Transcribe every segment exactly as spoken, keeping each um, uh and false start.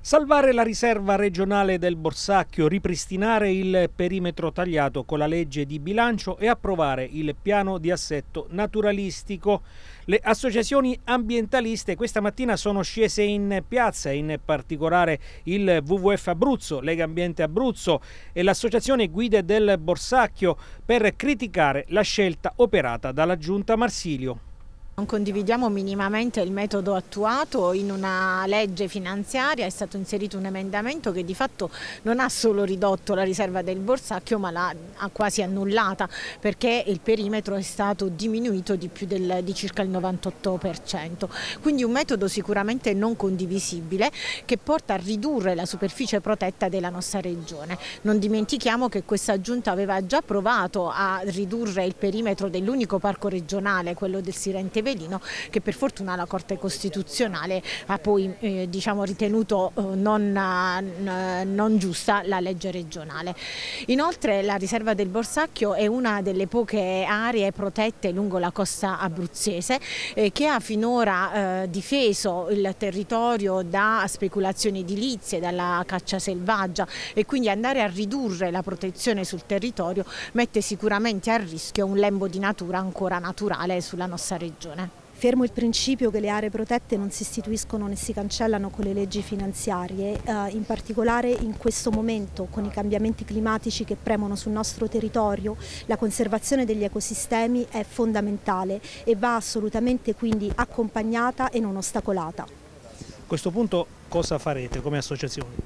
Salvare la riserva regionale del Borsacchio, ripristinare il perimetro tagliato con la legge di bilancio e approvare il piano di assetto naturalistico. Le associazioni ambientaliste questa mattina sono scese in piazza, in particolare il W W F Abruzzo, Lega Ambiente Abruzzo e l'Associazione Guide del Borsacchio per criticare la scelta operata dalla Giunta Marsilio. Non condividiamo minimamente il metodo attuato. In una legge finanziaria è stato inserito un emendamento che di fatto non ha solo ridotto la riserva del Borsacchio, ma l'ha quasi annullata, perché il perimetro è stato diminuito di, più del, di circa il novantotto per cento. Quindi un metodo sicuramente non condivisibile che porta a ridurre la superficie protetta della nostra regione. Non dimentichiamo che questa giunta aveva già provato a ridurre il perimetro dell'unico parco regionale, quello del Sirente Velino, che per fortuna la Corte Costituzionale ha poi eh, diciamo, ritenuto eh, non, eh, non giusta la legge regionale. Inoltre la riserva del Borsacchio è una delle poche aree protette lungo la costa abruzzese eh, che ha finora eh, difeso il territorio da speculazioni edilizie, dalla caccia selvaggia, e quindi andare a ridurre la protezione sul territorio mette sicuramente a rischio un lembo di natura ancora naturale sulla nostra regione. Fermo il principio che le aree protette non si istituiscono né si cancellano con le leggi finanziarie, eh, in particolare in questo momento con i cambiamenti climatici che premono sul nostro territorio, la conservazione degli ecosistemi è fondamentale e va assolutamente quindi accompagnata e non ostacolata. A questo punto cosa farete come associazione?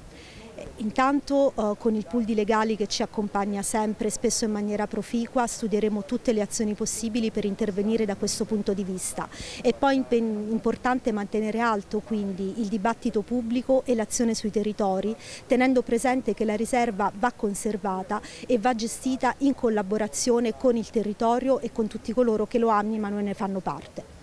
Intanto eh, con il pool di legali che ci accompagna sempre, spesso in maniera proficua, studieremo tutte le azioni possibili per intervenire da questo punto di vista. È poi importante mantenere alto quindi il dibattito pubblico e l'azione sui territori, tenendo presente che la riserva va conservata e va gestita in collaborazione con il territorio e con tutti coloro che lo animano e ne fanno parte.